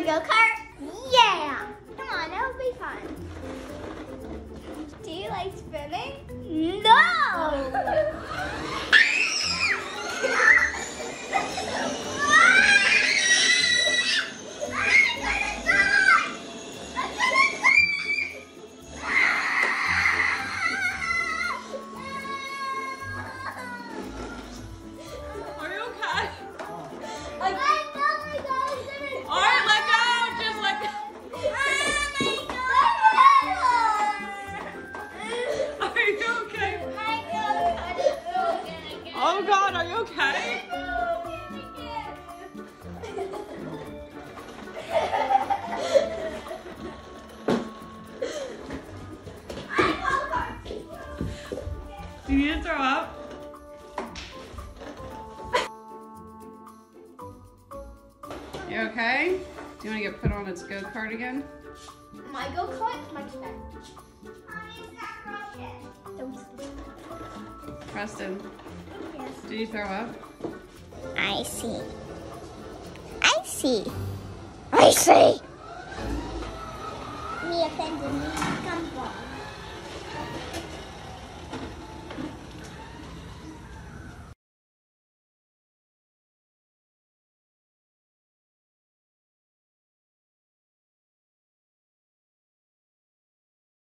go-kart? Yeah! Come on, that'll be fun. Do you like spinning? No! Oh God, are you okay? Do you need to throw up? You okay? Do you want to get put on its go-kart again? My go-kart? My cat. Preston, Yes. did you throw up? I see. I see. I see. Me offended me. Come on.